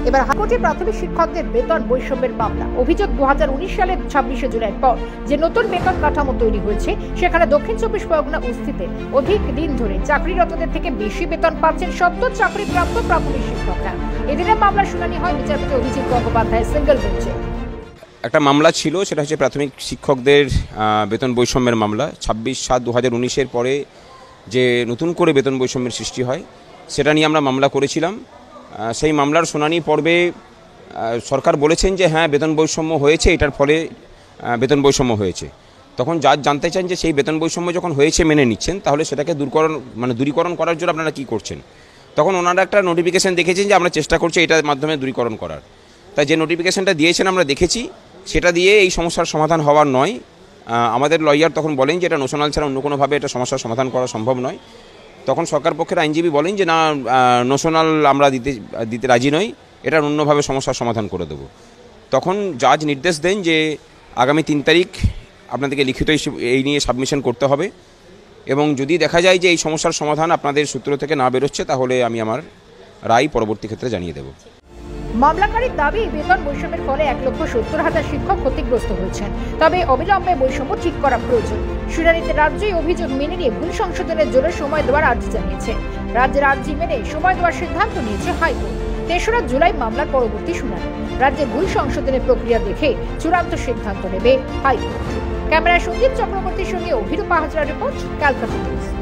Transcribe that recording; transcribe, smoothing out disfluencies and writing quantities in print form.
এবার হাইকোর্টে প্রাথমিক শিক্ষকদের বেতন বৈষম্যের মামলা। অভিযোগ 2019 সালের 26শে জুলাইয়ের পর যে নতুন বেতন কাঠামো তৈরি হয়েছে সেখানে দক্ষিণ চব্বিশ পরগনা উস্তিতে অধিক দিন ধরে চাকরিরতদের থেকে বেশি বেতন পাচ্ছেন সদ্য চাকরিপ্রাপ্ত প্রাথমিক শিক্ষকরা। এদিনের মামলার শুনানি হয় বিচারপতি অভিজিৎ গঙ্গোপাধ্যায়ের সিঙ্গেল বেঞ্চে। একটা মামলা ছিল, সেটা হচ্ছে প্রাথমিক শিক্ষকদের বেতন বৈষম্যের মামলা। 26/7/2019-এর পরে যে নতুন করে বেতন বৈষম্যের সৃষ্টি হয় সেটা নিয়ে আমরা মামলা করেছিলাম। সেই মামলার শুনানি পর্বে সরকার বলেছেন যে হ্যাঁ বেতন বৈষম্য হয়েছে, এটার ফলে বেতন বৈষম্য হয়েছে। তখন যার জানতে চান যে সেই বেতন বৈষম্য যখন হয়েছে মেনে নিচ্ছেন, তাহলে সেটাকে দূরীকরণ করার জন্য আপনারা কী করছেন। তখন ওনারা একটা নোটিফিকেশান দেখেছেন যে আমরা চেষ্টা করছি এটার মাধ্যমে দূরীকরণ করার। তাই যে নোটিফিকেশানটা দিয়েছেন আমরা দেখেছি, সেটা দিয়ে এই সমস্যার সমাধান হওয়ার নয়। আমাদের লয়ার তখন বলেন যে এটা নোশনাল ছাড়া অন্য কোনোভাবে এটা সমস্যার সমাধান করা সম্ভব নয়। তখন সরকার পক্ষের আইনজীবী বলেন যে না, নোশনাল আমরা দিতে রাজি নই, এটার অন্যভাবে সমস্যার সমাধান করে দেব। তখন জাজ নির্দেশ দেন যে আগামী 3 তারিখ আপনাদেরকে লিখিত এই নিয়ে সাবমিশন করতে হবে, এবং যদি দেখা যায় যে এই সমস্যার সমাধান আপনাদের সূত্র থেকে না বেরোচ্ছে, তাহলে আমি আমার রায় পরবর্তী ক্ষেত্রে জানিয়ে দেব। মামলাকারীর দাবি, বেতন বৈষম্যের ফলে 1,70,000 শিক্ষক ক্ষতিগ্রস্ত হয়েছেন। তবে অবিলম্বে বৈষম্য ঠিক করা প্রয়োজন। শুনানিতে রাজ্যই অভিযোগ মেনে নিয়ে ভুল সংশোধনের জন্য সময় দেওয়ার আর্জি জানিয়েছে। রাজ্যের আর্জি মেনে সময় দেওয়ার সিদ্ধান্ত নিয়েছে হাইকোর্ট। 3রা জুলাই মামলার পরবর্তী শুনানি। রাজ্যের ভুল সংশোধনের প্রক্রিয়া দেখে চূড়ান্ত সিদ্ধান্ত নেবে হাইকোর্ট। ক্যামেরায় সঞ্জীব চক্রবর্তীর সঙ্গে অভিরূপা হাজরা রিপোর্ট, ক্যালকাটা নিউজ।